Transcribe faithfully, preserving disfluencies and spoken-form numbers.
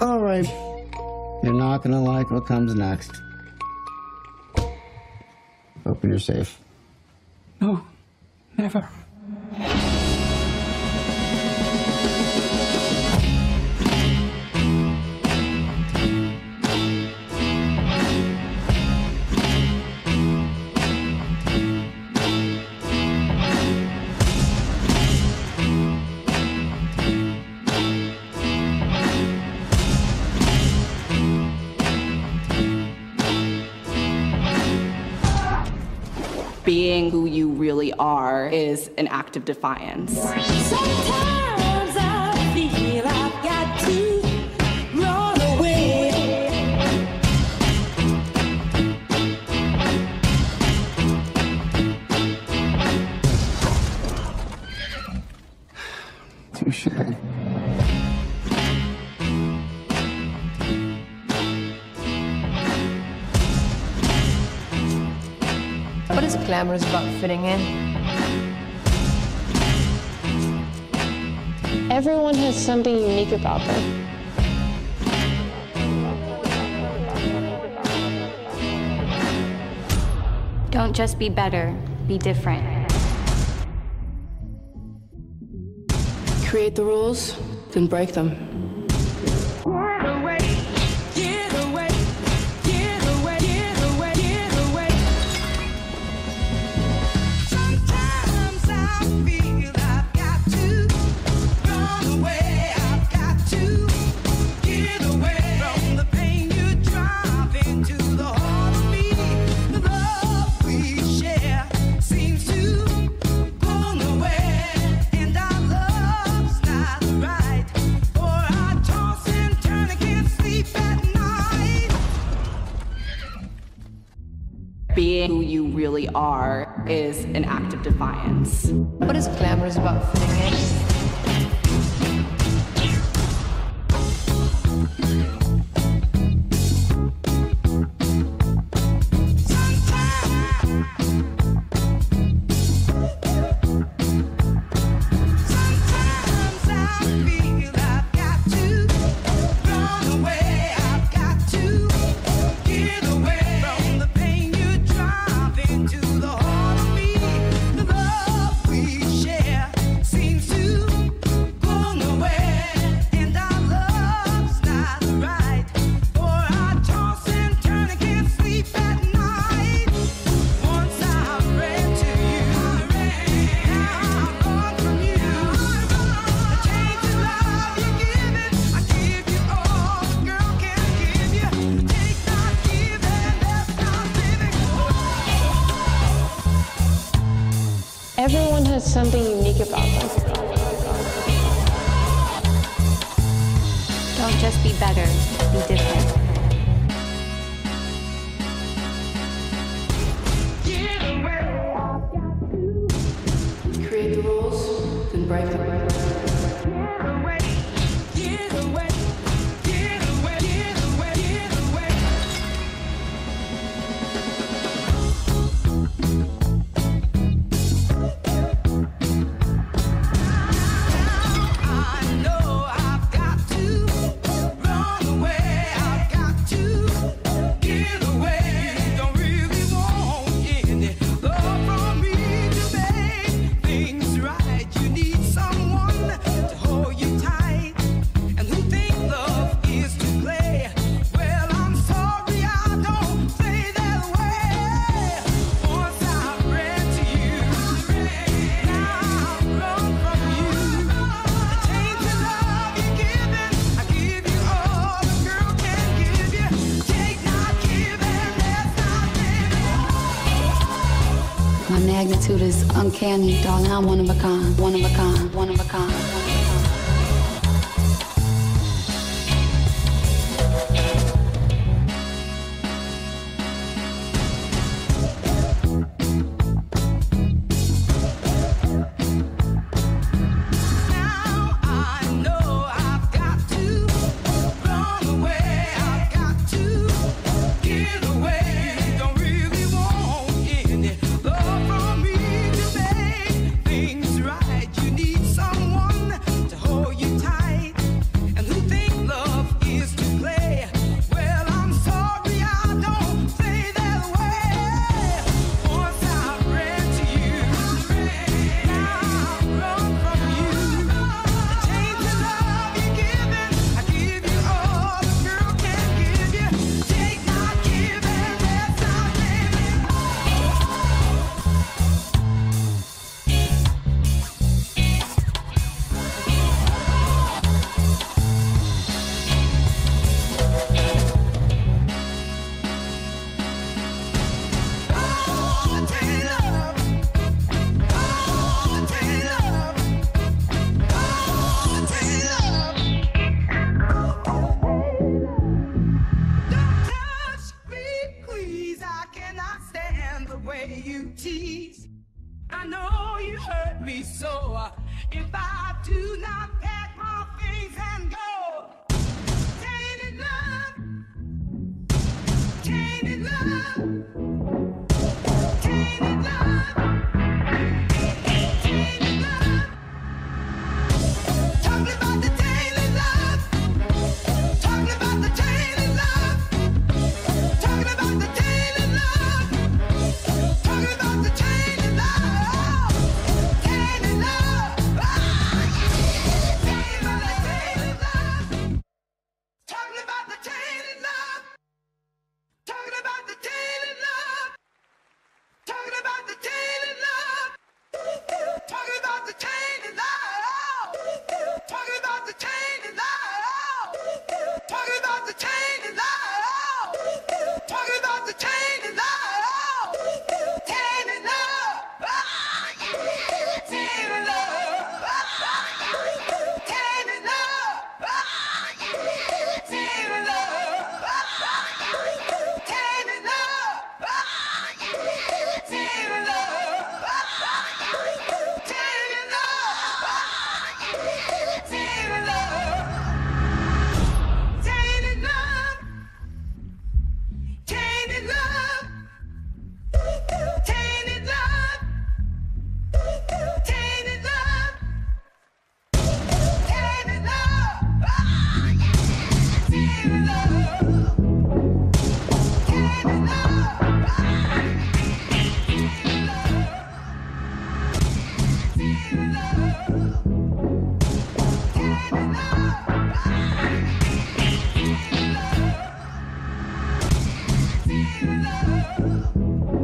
All right. You're not gonna like what comes next. Hope you're safe. No, never. Being who you really are is an act of defiance. Sometimes I feel I've got to run away. Touche. What is glamorous about fitting in? Everyone has something unique about them. Don't just be better, be different. Create the rules, then break them. Being who you really are is an act of defiance. What is glamorous about fitting in? Everyone has something unique about them. Don't just be better, be different. Create the rules, then break them. My magnitude is uncanny, darling. I'm one of a kind, one of a kind, one of a kind. Things right, you need someone Bye.